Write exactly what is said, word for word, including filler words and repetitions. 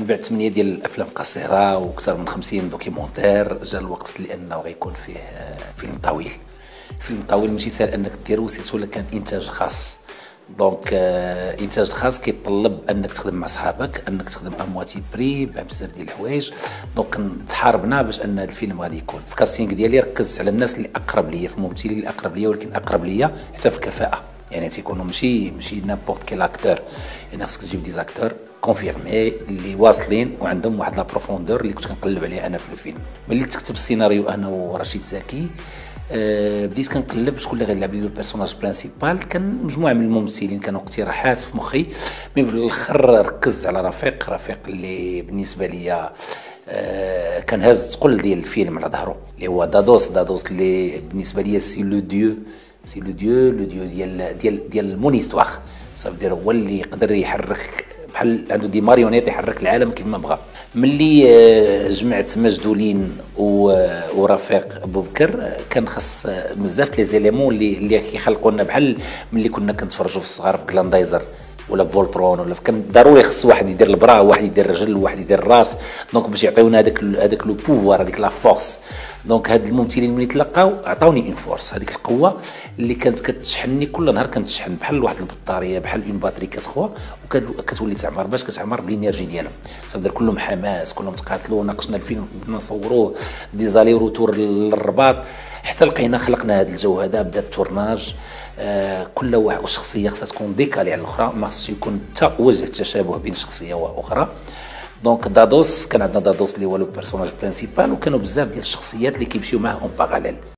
تبعت ثمانية ديال الافلام قصيره واكثر من خمسين دوكيومونتير. جا الوقت لانه غيكون فيه فيلم طويل. فيلم طويل ماشي سهل انك ديرو، سيرتو كان انتاج خاص. دونك آه انتاج خاص كيتطلب انك تخدم مع صحابك، انك تخدم امواتي بري بزاف ديال الحوايج. دونك تحاربنا باش ان هذا الفيلم غادي يكون في كاستينغ ديالي. ركزت على الناس اللي اقرب ليا، في الممثلين اللي اقرب ليا، ولكن اقرب ليا حتى في الكفاءه. يعني تيكونوا ماشي ماشي نابورت كيل اكتور، يعني خاصك تجيب دي زاكتور كونفيرمي اللي واصلين وعندهم واحد لا بروفوندور اللي كنت كنقلب عليها انا في الفيلم. ملي تكتب السيناريو انا ورشيد زكي، أه بديت كنقلب شكون اللي غيلعب لي لو بيرسوناج برينسيبال. كان مجموعه من الممثلين كانوا اقتراحات في مخي، مي بالاخر ركزت على رفيق رفيق اللي بالنسبه ليا أه كان هاز تقل ديال الفيلم على ظهره، اللي هو دادوس. دادوس اللي بالنسبه ليا سي لو ديو، سي لو ديو لو ديو ديال ديال ديال مون هيستوار. صافي هو اللي يقدر يحرك بحال عنده دي ماريونيت يحرك العالم كيف ما بغى. ملي جمعت مجدولين ورفيق بوبكر كان خاص بزاف لي زيليمون اللي اللي كيخلقوا لنا بحال ملي كنا كنتفرجوا في الصغار في كلاندايزر ولا فولترون، ولا كان ضروري خص واحد يدير البرا، واحد يدير الرجل، واحد يدير الراس. دونك باش يعطيونا هذاك هذاك لو بوفوار، هذيك لا فورس. دونك هاد الممثلين ملي تلقاو عطاوني اون فورس، هذيك القوه اللي كانت كتشحنني كل نهار. كانت تشحن بحال واحد البطاريه، بحال اون باتري كتخوى وكتولي تعمر. باش كتعمر بالانرجي ديالهم. صافي كلهم حماس، كلهم تقاتلوا. ناقشنا الفيلم بدنا نصوروه دي زالي روتور للرباط حتى لقينا خلقنا هذا الجو هذا. بدا التورناج. آه كل واحد وشخصيه خصها تكون ديكالي على الاخرى، ما خصش يكون حتى وجه تشابه بين شخصيه واخرى. دونك دادوس كان عندنا دادوس اللي هو لو بيرسوناج برينسيبال، وكانوا بزاف ديال الشخصيات اللي كيمشيو معاه اون باراليل.